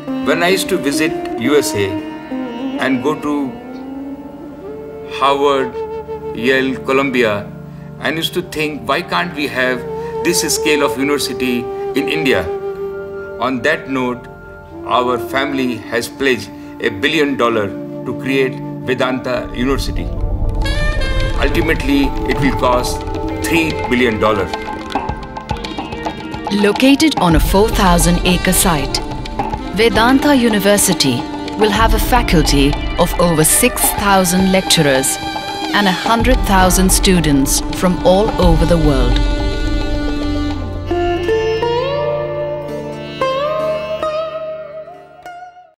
When I used to visit USA and go to Harvard, Yale, Columbia, I used to think, why can't we have this scale of university in India? On that note, our family has pledged $1 billion to create Vedanta University. Ultimately, it will cost $3 billion. Located on a 4,000-acre site, Vedanta University will have a faculty of over 6,000 lecturers and 100,000 students from all over the world.